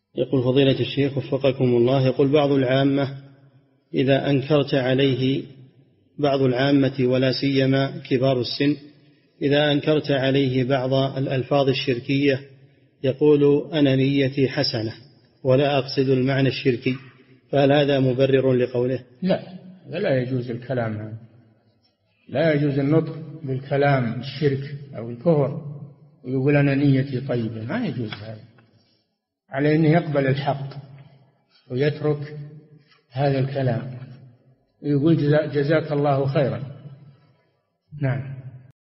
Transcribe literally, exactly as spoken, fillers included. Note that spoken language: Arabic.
يقول فضيلة الشيخ وفقكم الله، يقول بعض العامة إذا أنكرت عليه بعض العامة ولا سيما كبار السن إذا أنكرت عليه بعض الألفاظ الشركية يقول أنا نيتي حسنة ولا أقصد المعنى الشركي، فهل هذا مبرر لقوله؟ لا، لا يجوز الكلام هذا، لا يجوز النطق بالكلام الشرك أو الكفر ويقول أنا نيتي طيبة، ما يجوز هذا، على أنه يقبل الحق ويترك هذا الكلام ويقول جزاك الله خيرا. نعم.